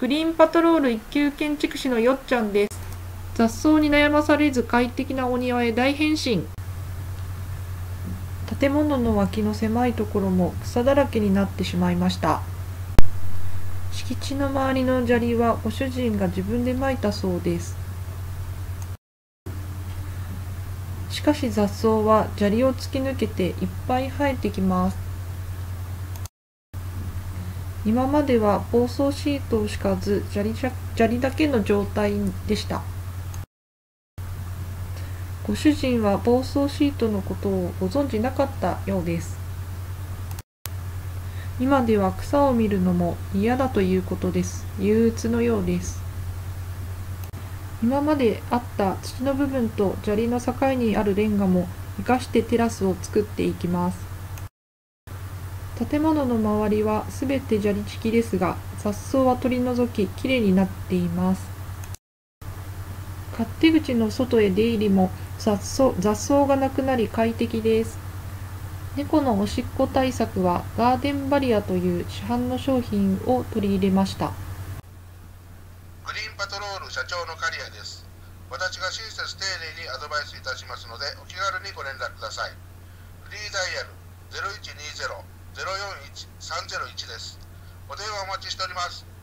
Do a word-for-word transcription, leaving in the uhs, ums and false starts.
グリーンパトロール一級建築士のよっちゃんです。雑草に悩まされず快適なお庭へ大変身。建物の脇の狭いところも草だらけになってしまいました。敷地の周りの砂利はご主人が自分でまいたそうです。しかし雑草は砂利を突き抜けていっぱい生えてきます。今までは防草シートを敷かず砂利、砂利だけの状態でした。ご主人は防草シートのことをご存じなかったようです。今では草を見るのも嫌だということです。憂鬱のようです。今まであった土の部分と砂利の境にあるレンガも生かしてテラスを作っていきます。建物の周りはすべて砂利敷きですが、雑草は取り除ききれいになっています。勝手口の外へ出入りも雑草、雑草がなくなり快適です。猫のおしっこ対策はガーデンバリアという市販の商品を取り入れました。 グリーンパトロール社長の刈谷です。私が親切丁寧にアドバイスいたしますのでお気軽にご連絡ください。フリーダイヤル ゼロいちにゼロ ゼロよんいち さんゼロいち です。お電話お待ちしております。